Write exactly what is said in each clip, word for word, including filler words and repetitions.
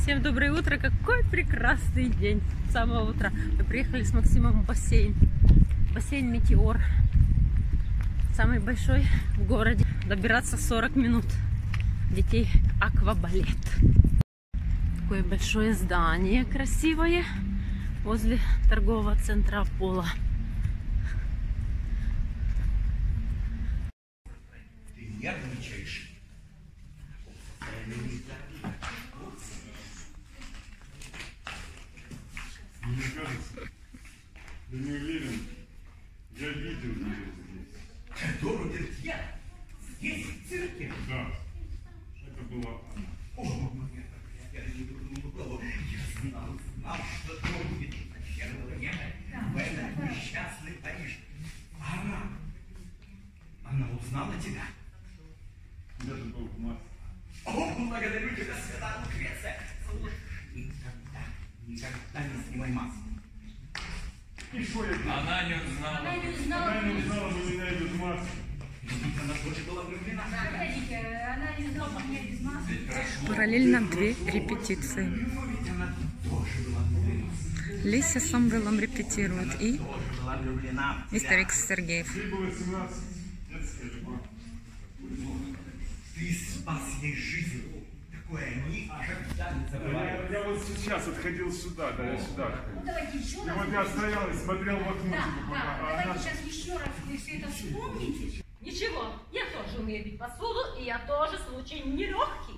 Всем доброе утро, какой прекрасный день. С самого утра мы приехали с Максимом в бассейн. Бассейн Метеор. Самый большой в городе. Добираться сорок минут. Детей аквабалет. Такое большое здание красивое возле торгового центра Аполло. Ты нервничаешь? Мне кажется, я не уверен, я видел ее здесь. Дорогие, здесь, в цирке? Да, это была она. О, нет, я не думал, я знал, знал, что то будет первого века в этот несчастный Париж. А она, она узнала тебя? Я же был в маске. О, благодарю тебя, святая Лукреция. Никогда, никогда не снимай маску. И что я делал? Она не узнала. Она не узнала. Она не узнала, что меня без маски. Ведь она тоже была влюблена. Подождите, она не знала, как я без маски. Параллельно две репетиции. Ведь она тоже была влюблена. Леся с Самвелом репетируют и Тоже была влюблена. в мистер тебя. Икс Сергеев. Ей было семнадцать. Детская любовь. Ты спас ей жизнь. Такое никогда не забываю. Я, я вот сейчас отходил сюда, да, я сюда Ну отходил. давайте еще И раз. вот я стоял и смотрел в окно. Да, типа, да, а давайте она- сейчас еще раз вы все это вспомните. Ничего, я тоже умею бить посуду, и я тоже случай нелегкий.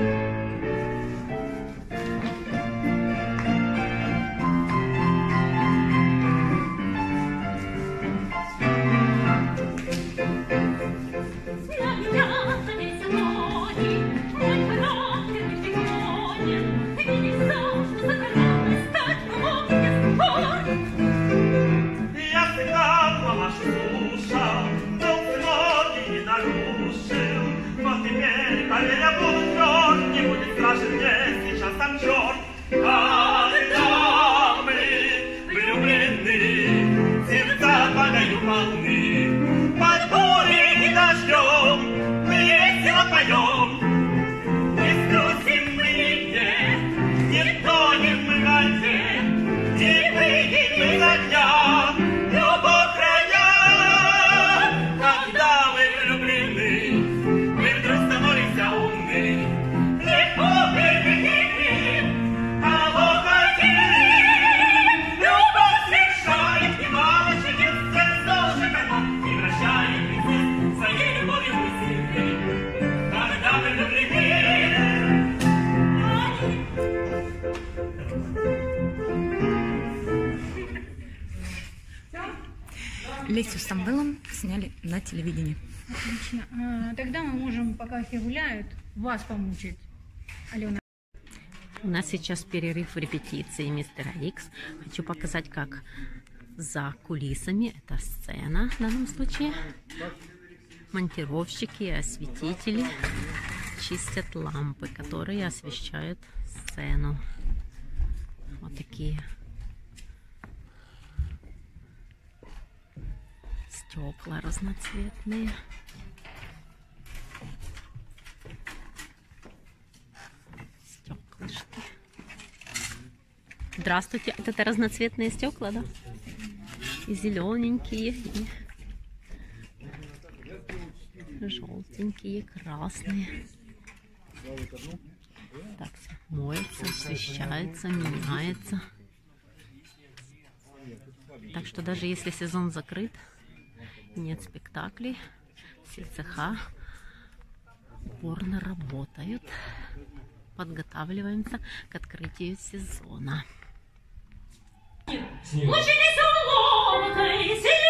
Я всегда мамашу слушал, но многие не нарушил. Но теперь, когда я буду тверд, не будет страшен мне сейчас там черт. Когда мы влюблены, сердца падают волны, под бурей и дождем мы весело поем. Не струсим мы нигде, не тонем мы в воде, не выйдем мы за дня, любовь края. Когда мы влюблены, мы вдруг становимся умны, легко перебедим, кого хотим. Любовь совершает немало чудес, сердце уже поймал, и вращает принцесс своей любовью мы сильны. Когда мы влюблены, Лесю с Самвелом сняли на телевидении. Отлично. А, тогда мы можем, пока все гуляют, вас помучить. Алена. У нас сейчас перерыв в репетиции мистера Икс. Хочу показать, как за кулисами, это сцена в данном случае, монтировщики и осветители чистят лампы, которые освещают сцену. Вот такие стекла разноцветные. Стеклышки. Здравствуйте. Вот это разноцветные стекла, да? И зелененькие, и желтенькие, красные. Так, все моется, освещается, меняется. Так что даже если сезон закрыт, нет спектаклей, все цеха упорно работают. Подготавливаемся к открытию сезона. Очень ловкой,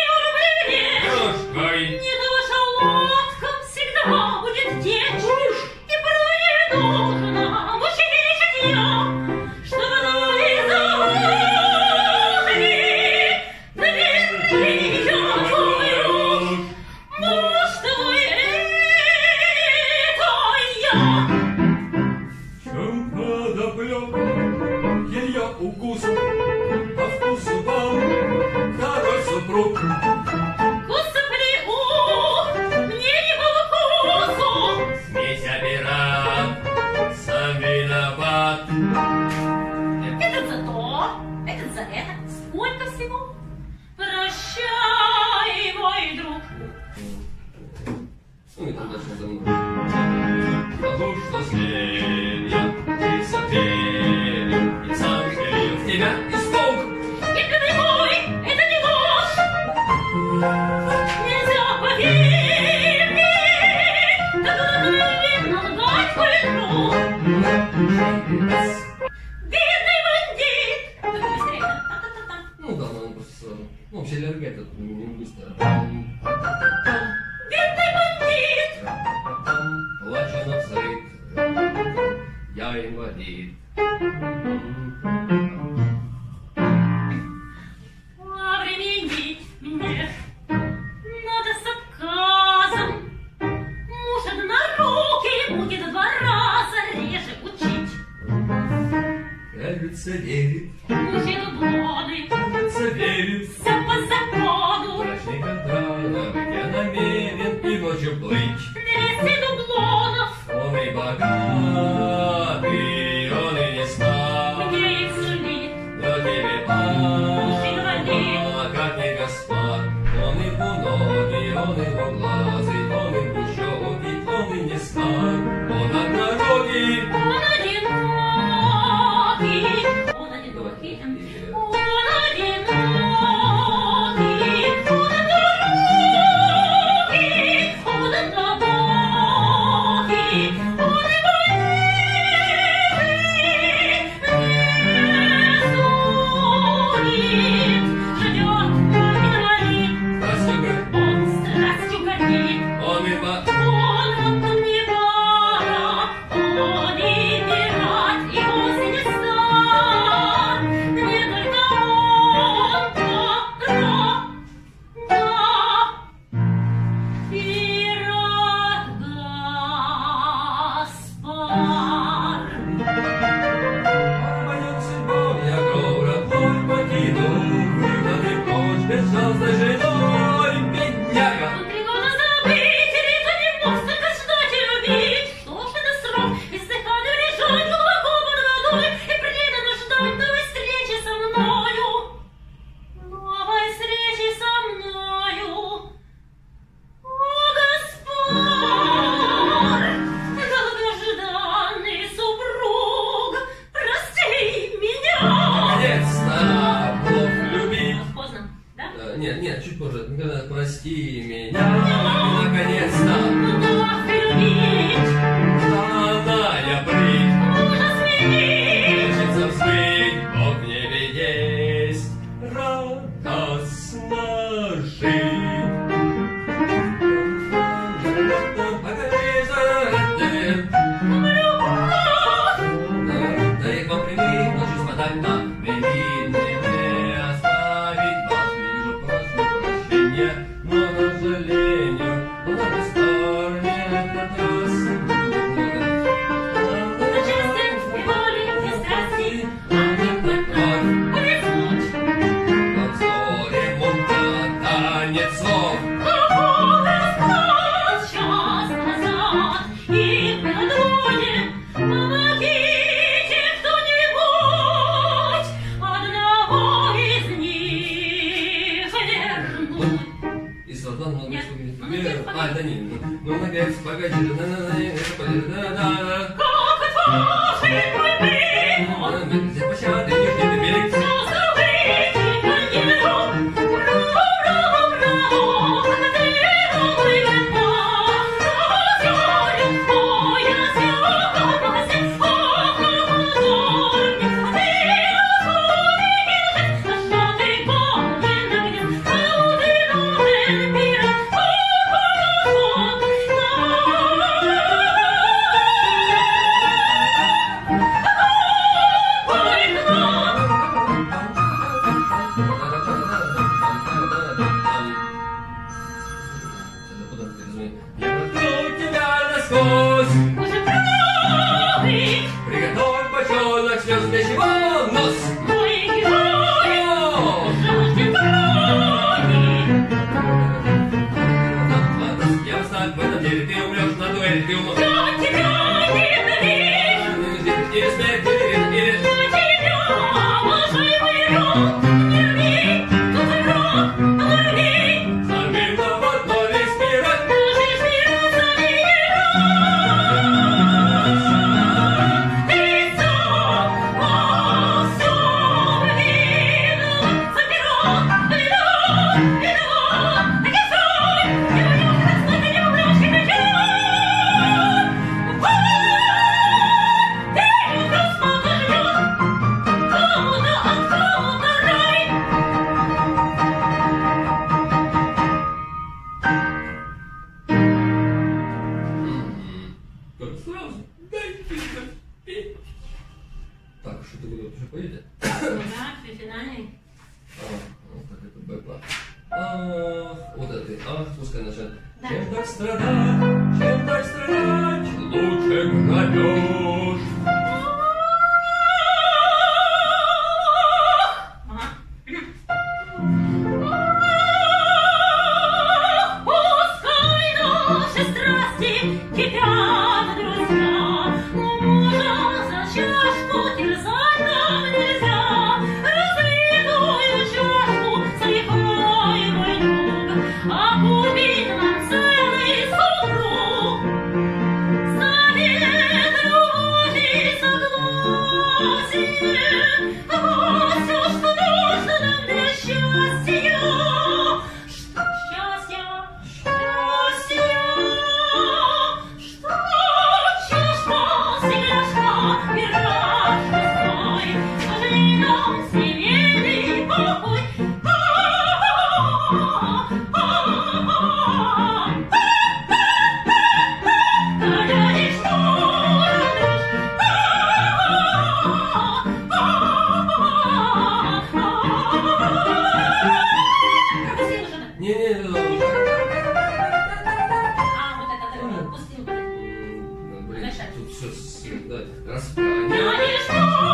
сильной не душа лодка всегда будет течь, и порой не должна учить я, чтобы ноги замокли, наверное, я твою, муж твой, это я. Чем подоплек ее укусом, по вкусу вам второй супруг. Смесь опера, сам виноват. рад. Этот за то, этот за это. Сколько всего? Прощай, мой друг. Ну и там дальше за мной. Потому что след я и сотверил, и сам верил в тебя и смог. Это не мой, это не ложь. Нельзя поверить, когда ты лгать полету. Бедный бандит. Только быстрее, да? Та-та-та-та. Ну да, надо просто сразу. Ну, вообще лерга это не быстро. Бедный бандит. Плача на взрыв, я инвалид. Повременить мне надо с отказом. Муж однорукий будет два раза реже учить. Кажется, верит, Мужчину блоды, кажется, верит. все по закону. Брачный контракт, я намерен и ночью плыть. Двести дублонов Он и богатый, он и не стар. мне их сулит. Но тебе а, как не Господь. Он и двуногий, он и двуглазый, он и двущекий, он и не стар. Он однорогий. Он одинокий, он одинокий, он одинокий, он одинокий, он одинокий, он и болит, ждет инвалид, Страстью горит, он страстью горит. он и ба... Он вот не пара, он и пират, и вовсе не стар. Не только он, да, да, пират Гаспар. Он моей судьбой, я гроб родной покинул. Выгнанный прочь безжалостной женой, бедняга. Он три года забыть, ведь он не мог столько ждать и любить. Что ж это срок, издыхать и лежать глубоко под водой и преданно ждать новой встречи со мною. Новой встречи со мною. О, Гаспар, долгожданный супруг, прости меня. Наконец-то Бог любит. Поздно, да? Э, Нет, нет, чуть позже. Никогда прости меня. И наконец-то Вновь любить, она я брить. можно сменить. Хочется взбыть, Бог в небе есть. Радостно жить. Да и к вам привык, ночью спонтанно. Невинный не оставить вас. Не вижу, прошу прощения, но, на сожалению, много стар не этот раз. На счастье и боли, и страсти, а не кровь унесут. Под зорем мука, танец слов. Какого рассказал час назад, и мы на дороге. Помогите кто-нибудь одного из них вернуть. И Салтан много Нет, что говорит. ну, напевь, А, да не, ну, ну, напевь, погоди, да, да, да, это погоди, да, да. Как отважен мой примут, Здесь пощады, нижний берег. все забыть и коньеру. Браво, браво, коньеру и вина. Розярю, ой, я съехалась, ох, охотник, а ты охотник, что ты голен огнем, кому ты нужен, пират, ох, Я прошу тебя насквозь. уже правый, Приготовь бочонок слез для чего нос. мой герой, О! жаждет крови. Я встать в этом деле, ты умрешь на дуэли, ты умрешь. Я тебя ненавижу. Здесь Тырин или... Замилого то ли спирать. Как сразу? Дайте пить. Так, что ты куда уже поедет? Да, финальный. А, вот так это бэпа. Ах, вот это. Ах, пускай начнет. Чем так страдать, чем так страдать, лучше грабеж. Пускай наши страсти кипят, друзья, но мужа за чашку терзать нам нельзя. Разлитую чашку сливай, мой друг, а купить нам целый супруг. Совет любви согласие, вот всё, что нужно нам для счастья. Что счастья, счастья, что чашка, стекляшка, пирожка свой, пожалей нам семейный покой. Не, не, не, не. А, вот это так, пустил. Блин, Дальше. тут все, да, распяние. Я не жду.